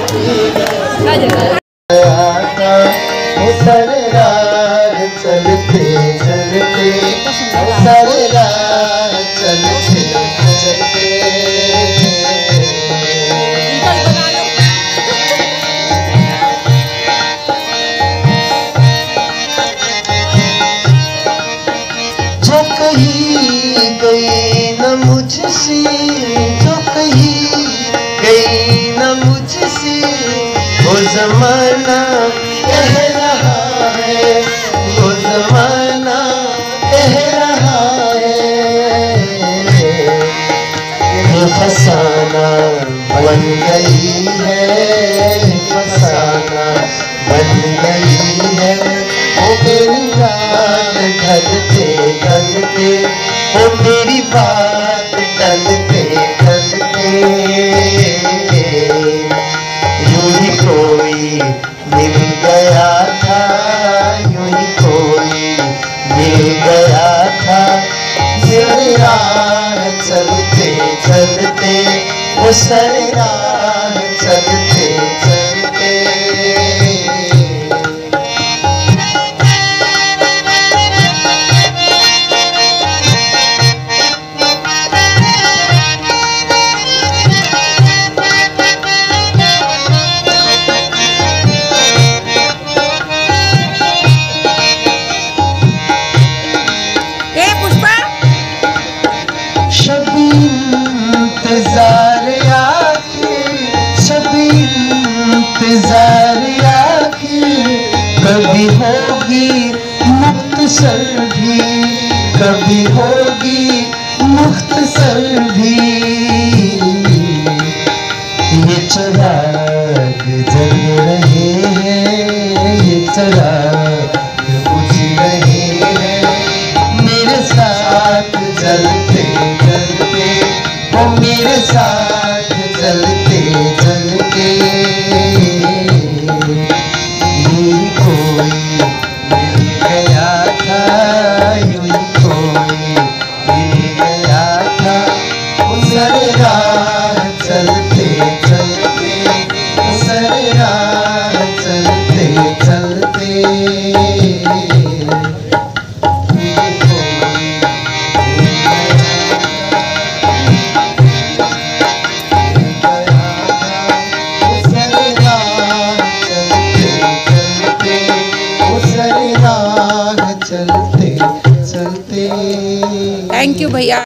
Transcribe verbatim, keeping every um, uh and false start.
Sir राह चलते चलते सर राह चलते चलते जो कहीं गई न मुझसे, जो कहीं गई न मुझसे, वो जमाना कह रहा है, वो जमाना कह रहा है। ये फसाना बन गई है, फसाना बन गई है। वो मेरी बात ढलते ढलते, वो मेरी बात ढलते ढलते, यूं ही कोई मिल गया था, यूं ही कोई मिल गया था। मेरे राह चलते चलते, वो सर राह चलते चलते। इंतजार आखिर, सभी इंतजार आखिर, कभी होगी मुख्तसर भी, कभी होगी मुख्तसर भी। ये चिराग जल रहे हैं, ये चिराग बुझ रहे हैं, मेरे साथ जलते जलते, वो मेरे साथ चलते चलते। यूं ही कोई मिल गया था, यूं ही कोई मिल गया था। सर राह चलते चलते, सर राह चलते चलते।